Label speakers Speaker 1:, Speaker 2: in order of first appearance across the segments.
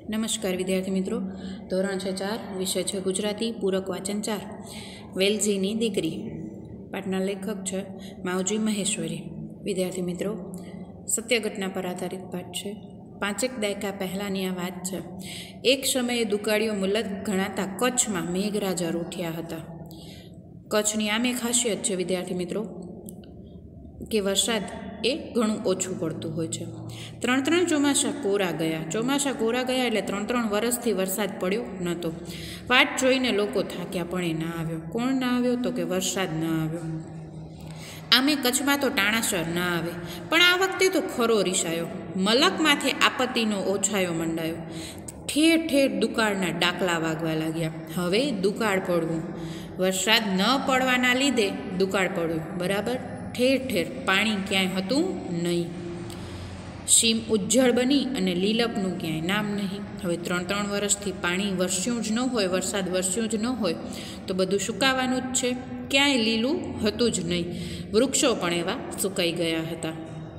Speaker 1: નમસ્કાર વિદ્યાર્થી મિત્રો, ધોરણ 4 વિષય છે ગુજરાતી, પૂરક વાચન 4 વેલઝીની દીકરી. પાઠના લેખક છે માવજી મહેશ્વરી. વિદ્યાર્થી મિત્રો, સત્ય ઘટના પર આધારિત પાઠ છે. 5 દાયકા પહેલાંની આ વાત છે. એક સમયે દુકાળીઓ મુલક ગણાતા કચ્છમાં મેઘરાજા રૂઠ્યા હતા. કચ્છની આમે ખાસિયત છે વિદ્યાર્થી મિત્રો કે વરસાદ એ ઘણું ઓછું પડતું હોય છે. 3 ચોમાસા કોરા ગયા. ચોમાસા કોરા ગયા એટલે 3 વર્ષથી વરસાદ પડ્યો નહોતો. વાટ જોઈને લોકો થાક્યા, પણ એ ના આવ્યો. કોણ ના આવ્યો? તો કે વરસાદ ના આવ્યો. આમે કચ્છમાં તો ટાણાસર ના આવે, પણ આ વખતે તો ખરો રીસાયો. મલકમાંથી આપત્તિનો ઓછાયો મંડાયો. ઠેર ઠેર દુકાળના ડાકલા વાગવા લાગ્યા. હવે દુકાળ પડવું, વરસાદ ન પડવાના લીધે દુકાળ પડ્યું. બરાબર, ઠેર ઠેર પાણી ક્યાંય હતું નહીં. સીમ ઉજ્જળ બની અને લીલપનું ક્યાંય નામ નહીં. હવે 3 વર્ષથી પાણી વરસ્યું જ ન હોય, વરસાદ વરસ્યું જ ન હોય તો બધું સુકાવાનું જ છે. ક્યાંય લીલું હતું જ નહીં. વૃક્ષો પણ એવા સુકાઈ ગયા હતા.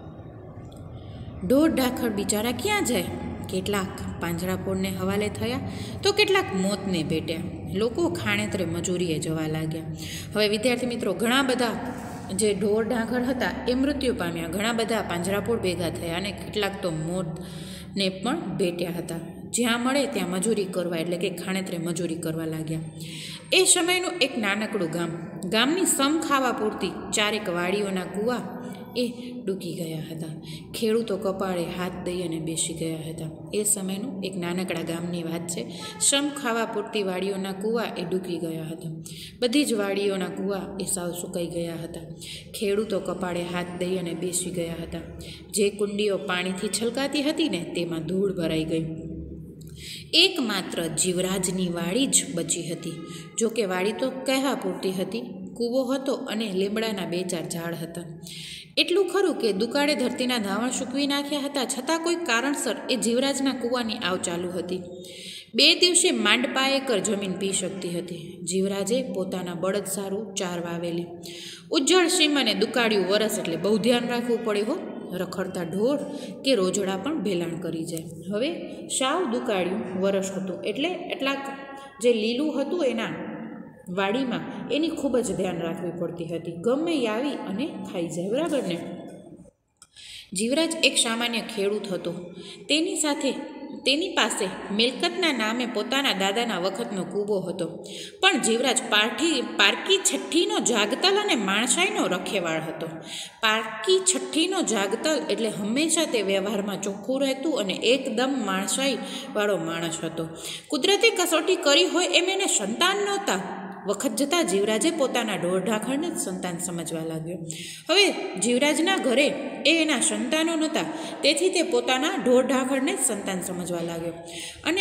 Speaker 1: ઢોર ઢાખર બિચારા ક્યાં જાય? કેટલાક પાંજરાપોળને હવાલે થયા તો કેટલાક મોતને ભેટ્યા. લોકો ખાણેતરે મજૂરીએ જવા લાગ્યા. હવે વિદ્યાર્થી મિત્રો, ઘણા બધા જે ઢોર ઢાંખર હતા એ મૃત્યુ પામ્યા. ઘણા બધા પાંજરાપોળ ભેગા થયા અને કેટલાક તો મોતને પણ ભેટ્યા હતા. જ્યાં મળે ત્યાં મજૂરી કરવા, એટલે કે ખાણેતરે મજૂરી કરવા લાગ્યા. એ સમયનું એક નાનકડું ગામ. ગામની સમ ખાવા પૂરતી 4 વાડીઓના કૂવા એ ડૂકી ગયા હતા. ખેડૂતો કપાળે હાથ દઈ અને બેસી ગયા હતા. એ સમયનું એક નાનકડા ગામની વાત છે. સમ ખાવા પૂરતી વાડીઓના કૂવા એ ડૂકી ગયા હતા. બધી જ વાડીઓના કૂવા એ સાવ સુકાઈ ગયા હતા. ખેડૂતો કપાળે હાથ દઈ અને બેસી ગયા હતા. જે કુંડીઓ પાણીથી છલકાતી હતી ને તેમાં ધૂળ ભરાઈ ગઈ. એકમાત્ર જીવરાજની વાડી જ બચી હતી. જોકે વાડી તો કહેવા પૂરતી હતી. કૂવો હતો અને લીમડાના 2-4 ઝાડ હતા. એટલું ખરું કે દુકાળે ધરતીના ધાવણ સૂકવી નાખ્યા હતા, છતાં કોઈ કારણસર એ જીવરાજના કૂવાની આવ ચાલુ હતી. 2 દિવસે માંડ પાએકર જમીન પી શકતી હતી. જીવરાજે પોતાના બળદ સારું ચાર વાવેલી. ઉજ્જળ સીમ અને દુકાળિયું વરસ એટલે બહુ ધ્યાન રાખવું પડે હો. રખડતા ઢોર કે રોજડા પણ ભેલાણ કરી જાય. હવે સાવ દુકાળિયું વરસ હતું એટલે એટલાક જે લીલું હતું એના વાડીમાં એની ખૂબ જ ધ્યાન રાખવી પડતી હતી. ગમે આવી અને ખાઈ જાય. બરાબર ને? જીવરાજ એક સામાન્ય ખેડૂત હતો. તેની પાસે મિલકતના નામે પોતાના દાદાના વખતનો કૂવો હતો. પણ જીવરાજ પારકી છઠ્ઠીનો જાગતલ અને માણસાઈનો રખેવાળ હતો. પારકી છઠ્ઠીનો જાગતલ એટલે હંમેશા તે વ્યવહારમાં ચોખ્ખું રહેતું અને એકદમ માણસાઈવાળો માણસ હતો. કુદરતી કસોટી કરી હોય એમ એને સંતાન નહોતા. વખત જતાં જીવરાજે પોતાના ઢોર ઢાંખરને જ સંતાન સમજવા લાગ્યો. હવે જીવરાજના ઘરે એના સંતાનો નહોતા, તેથી તે પોતાના ઢોર ઢાંખરને જ સંતાન સમજવા લાગ્યો અને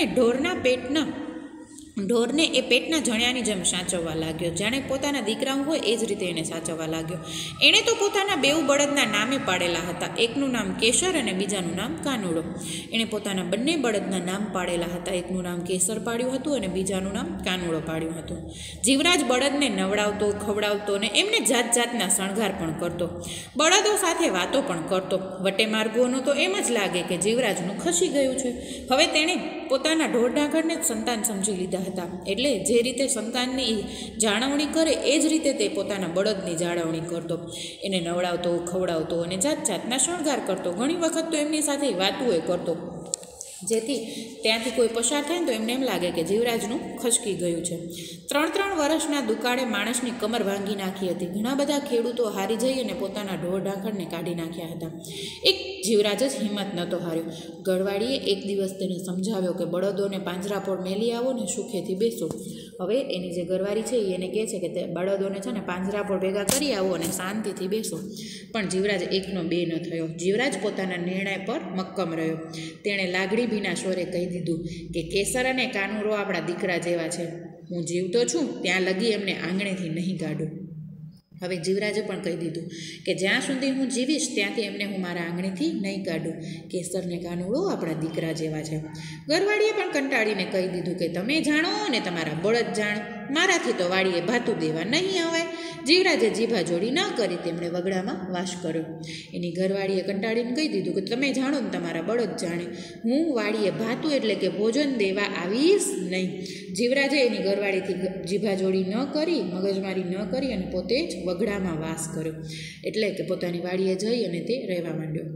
Speaker 1: ઢોરને એ પેટના જણ્યાની જેમ સાચવવા લાગ્યો. જાણે પોતાના દીકરાઓ હોય એ જ રીતે એને સાચવવા લાગ્યો. એણે તો પોતાના 2 બળદના નામે પાડેલા હતા. એકનું નામ કેસર અને બીજાનું નામ કાનુડો. એણે પોતાના બંને બળદના નામ પાડેલા હતા. એકનું નામ કેસર પાડ્યું હતું અને બીજાનું નામ કાનુડો પાડ્યું હતું. જીવરાજ બળદને નવડાવતો, ખવડાવતો ને એમને જાત જાતના શણગાર પણ કરતો. બળદો સાથે વાતો પણ કરતો. વટે માર્ગોનો તો એમ જ લાગે કે જીવરાજનું ખસી ગયું છે. હવે તેણે પોતાના ઢોર ઢાંખરને જ સંતાન સમજી લીધા હતા. એટલે જે રીતે સંતાનની જાળવણી કરે એ જ રીતે તે પોતાના બળદની જાળવણી કરતો. એને નવડાવતો, ખવડાવતો અને જાત જાતના શણગાર કરતો. ઘણી વખત તો એમની સાથે વાતું એ કરતો, જેથી ત્યાંથી કોઈ પસાર થાય ને તો એમને એમ લાગે કે જીવરાજનું ખસકી ગયું છે. 3 વર્ષના દુકાળે માણસની કમર ભાંગી નાખી હતી. ઘણા બધા ખેડૂતો હારી જઈ અને પોતાના ઢોર ઢાંખરને કાઢી નાખ્યા હતા. એક જીવરાજ જ હિંમત નહોતો હાર્યો. ગળવાળીએ એક દિવસ તેને સમજાવ્યો કે બળદોને પાંજરાપોળ મેલી આવો ને સુખેથી બેસો. હવે એની જે ગરવારી છે એને કહે છે કે તે બળદોને છે ને પાંજરાપોળ ભેગા કરી આવો અને શાંતિથી બેસો. પણ જીવરાજ 1નો 2 ન થયો. જીવરાજ પોતાના નિર્ણય પર મક્કમ રહ્યો. તેણે લાગણી ભીના સ્વરે કહી દીધું કે કેસર અને કાનુડો આપણા દીકરા જેવા છે. હું જીવતો છું ત્યાં લગી એમને આંગણેથી નહીં કાઢું. હવે જીવરાજે પણ કહી દીધું કે જ્યાં સુધી હું જીવીશ ત્યાંથી એમને હું મારા આંગણેથી નહીં કાઢું. કેસરને કાનુડો આપણા દીકરા જેવા છે. ગરવાડીએ પણ કંટાળીને કહી દીધું કે તમે જાણો ને તમારા બળદ જાણ. મારાથી તો વાડીએ ભાતું દેવા નહીં આવે. જીવરાજે જીભા જોડી ન કરી તેમણે વગડામાં વાસ કર્યો. એની ઘરવાળીએ કંટાળીને કહી દીધું કે તમે જાણો ને તમારા બળદ જાણે, હું વાડીએ ભાતું એટલે કે ભોજન દેવા આવીશ નહીં. જીવરાજે એની ઘરવાળીથી જીભા જોડી ન કરી, મગજમારી ન કરી અને પોતે જ વગડામાં વાસ કર્યો. એટલે કે પોતાની વાડીએ જઈ અને તે રહેવા માંડ્યો.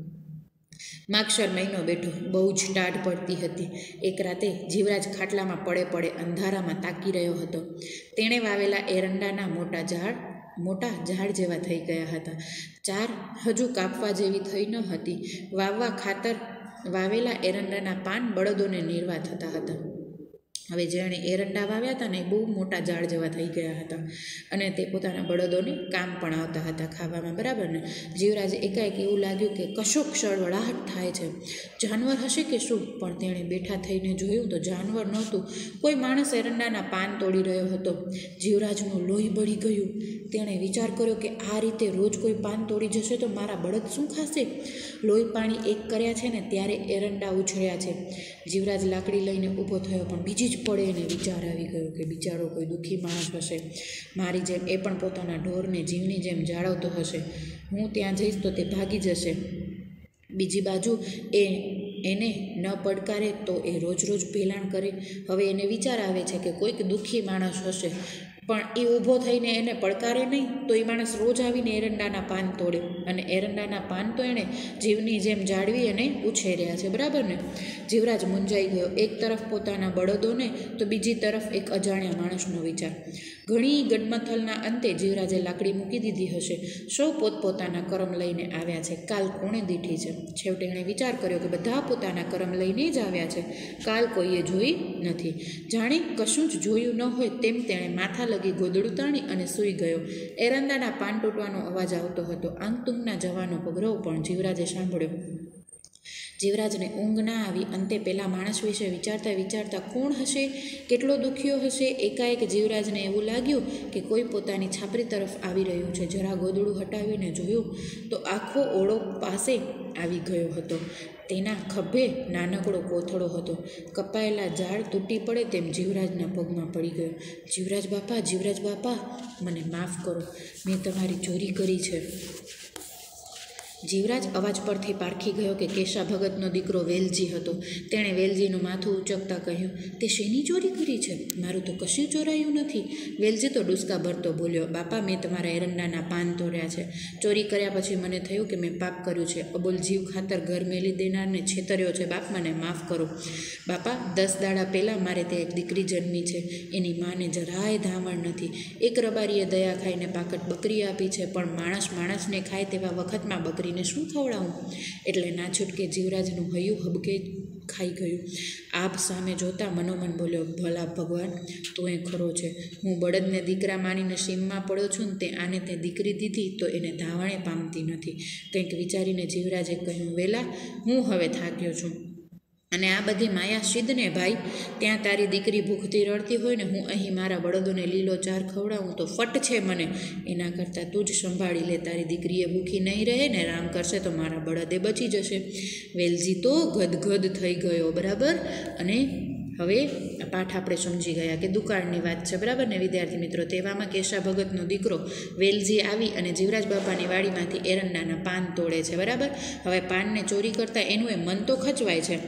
Speaker 1: માગશર મહિનો બેઠો, બહુ જ ટાઢ પડતી હતી. એક રાતે જીવરાજ ખાટલામાં પડે અંધારામાં તાકી રહ્યો હતો. તેણે વાવેલા એરંડાના મોટા ઝાડ જેવા થઈ ગયા હતા. ચાર હજુ કાપવા જેવી થઈ ન હતી. વાવવા ખાતર વાવેલા એરંડાના પાન બળદોને નીરવા થતા હતા. હવે જેણે એરંડા વાવ્યા હતા ને એ બહુ મોટા ઝાડ જેવા થઈ ગયા હતા અને તે પોતાના બળદોને કામ પણ આવતા હતા ખાવામાં, બરાબર ને. જીવરાજે એકાએક એવું લાગ્યું કે કશો ક્ષળવળાહટ થાય છે, જાનવર હશે કે શું? પણ તેણે બેઠા થઈને જોયું તો જાનવર નહોતું, કોઈ માણસ એરંડાના પાન તોડી રહ્યો હતો. જીવરાજનું લોહી બળી ગયું. તેણે વિચાર કર્યો કે આ રીતે રોજ કોઈ પાન તોડી જશે તો મારા બળદ શું ખાશે? લોહી પાણી એક કર્યા છે ને ત્યારે એરંડા ઉછળ્યા છે. જીવરાજ લાકડી લઈને ઊભો થયો, પણ બીજી જ પડે એને વિચાર આવી ગયો કે બિચારો કોઈ દુઃખી માણસ હશે, મારી જેમ એ પણ પોતાના ઢોરને જીવની જેમ જાળવતો હશે. હું ત્યાં જઈશ તો તે ભાગી જશે. બીજી બાજુ એને ન પડકારે તો એ રોજ ભેલાણ કરે. હવે એને વિચાર આવે છે કે કોઈક દુઃખી માણસ હશે, પણ એ ઊભો થઈને એને પડકારે નહીં તો એ માણસ રોજ આવીને એરંડાના પાન તોડે, અને એરંડાના પાન તો એણે જીવની જેમ જાળવી અને ઉછેર્યા છે, બરાબર ને. જીવરાજ મૂંઝાઈ ગયો. એક તરફ પોતાના બળદોને તો બીજી તરફ એક અજાણ્યા માણસનો વિચાર. ઘણી ગડમથલના અંતે જીવરાજે લાકડી મૂકી દીધી હશે. સૌ પોતપોતાના કરમ લઈને આવ્યા છે. કાલ કોણે દીઠી છે? છેવટે એણે વિચાર કર્યો કે બધા પોતાના કરમ લઈને જ આવ્યા છે. કાલ કોઈએ જોઈ નથી. જાણે કશું જ જોયું ન હોય તેમ તેણે માથા લગી ગોદડું તાણી અને સૂઈ ગયો. એરંડાના પાન તૂટવાનો અવાજ આવતો હતો. આંગતુંગના જવાનો પગરવ પણ જીવરાજે સાંભળ્યો. જીવરાજને ઊંઘ ના આવી. અંતે પેલા માણસ વિશે વિચારતા કોણ હશે, કેટલો દુખ્યો હશે? એકાએક જીવરાજને એવું લાગ્યું કે કોઈ પોતાની છાપરી તરફ આવી રહ્યું છે. જરા ગોદડું હટાવીને જોયું તો આખો ઓળો પાસે આવી ગયો હતો. તેના ખભે નાનકડો કોથળો હતો. કપાયેલા ઝાડ તૂટી પડે તેમ જીવરાજના પગમાં પડી ગયો. જીવરાજ બાપા, મને માફ કરો, મેં તમારી ચોરી કરી છે. જીવરાજ અવાજ પરથી પારખી ગયો કે કેશા ભગતનો દીકરો વેલજી હતો. તેણે વેલજીનું માથું ઉચકતા કહ્યું, તે શેની ચોરી કરી છે? મારું તો કશું ચોરાયું નથી. વેલજી તો ડૂસકા ભરતો બોલ્યો, બાપા, મેં તમારા એરંડાના પાન તોડ્યા છે. ચોરી કર્યા પછી મને થયું કે મેં પાપ કર્યું છે. અબોલ જીવ ખાતર ઘર મેલી દેનારને છેતર્યો છે. બાપ, મને માફ કરો. બાપા, 10 દાડા પહેલાં મારે તે એક દીકરી જન્મી છે. એની માને જરાય ધાવણ નથી. એક રબારીએ દયા ખાઈને પાકટ બકરી આપી છે, પણ માણસને ખાય તેવા વખતમાં બકરી શું ખવડાવું? એટલે ના છૂટકે જીવરાજનું હૈયું હબકે ખાઈ ગયું. આભ સામે જોતા મનોમન બોલ્યો, ભલા ભગવાન, તું એ ખરો છે. હું બળદને દીકરા માનીને સીમમાં પડ્યો છું ને તે આને તે દીકરી દીધી તો એને ધાવણે પામતી નથી. કંઈક વિચારીને જીવરાજે કહ્યું, વેલા, હું હવે થાક્યો છું અને આ બધી માયા સિદ્ધ ને ભાઈ. ત્યાં તારી દીકરી ભૂખથી રડતી હોય ને હું અહીં મારા બળદોને લીલો ચાર ખવડાવું તો ફટ છે મને. એના કરતાં તું જ સંભાળી લે. તારી દીકરીએ ભૂખી નહીં રહે ને રામ કરશે તો મારા બળદે બચી જશે. વેલજી તો ગદગદ થઈ ગયો, બરાબર. અને હવે આ પાઠ આપણે સમજી ગયા કે દુકાળની વાત છે, બરાબર ને વિદ્યાર્થી મિત્રો. તેવામાં કેશા ભગતનો દીકરો વેલજી આવી અને જીવરાજ બાપાની વાડીમાંથી એરંડાના પાન તોડે છે, બરાબર. હવે પાનને ચોરી કરતાં એનું એ મન તો ખચવાય છે,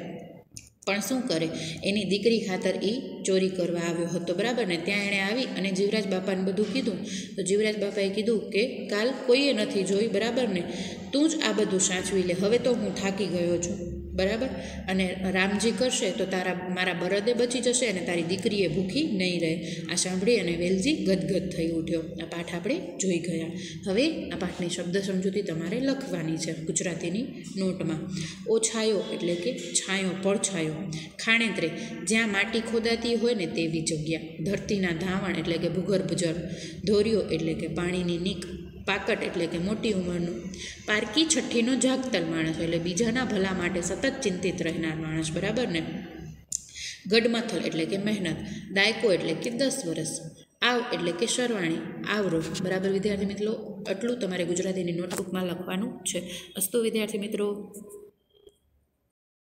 Speaker 1: પણ શું કરે, એની દીકરી ખાતર એ ચોરી કરવા આવ્યો હતો, બરાબર ને. ત્યાં એણે આવી અને જીવરાજ બાપાને બધું કીધું તો જીવરાજ બાપાએ કીધું કે કાલ કોઈએ નથી જોઈ, બરાબર ને, તું જ આ બધું સાચવી લે. હવે તો હું થાકી ગયો છું, બરાબર, અને રામજી કરશે તો મારા બળદે બચી જશે અને તારી દીકરીએ ભૂખી નહીં રહે. આ સાંભળી અને વેલજી ગદગદ થઈ ઉઠ્યો. આ પાઠ આપણે જોઈ ગયા. હવે આ પાઠની શબ્દ સમજૂતી તમારે લખવાની છે ગુજરાતીની નોટમાં. ઓછાયો એટલે કે છાંયો, પડછાયો. ખાણેત્રે, જ્યાં માટી ખોદાતી હોય ને તેવી જગ્યા. ધરતીના ધાવણ એટલે કે ભૂગર્ભ જળ. ધોર્યો એટલે કે પાણીની નીક. પાકટ એટલે કે મોટી ઉંમરનું. પારકી છઠ્ઠીનો જાગતલ માણસ એટલે બીજાના ભલા માટે સતત ચિંતિત રહેનાર માણસ, બરાબર ને. ગડમથલ એટલે કે મહેનત. દાયકો એટલે કે 10 વર્ષ. આવ એટલે કે શરવાણી, આવરો, બરાબર વિદ્યાર્થી મિત્રો. આટલું તમારે ગુજરાતીની નોટબુકમાં લખવાનું છે. અસ્તુ વિદ્યાર્થી મિત્રો.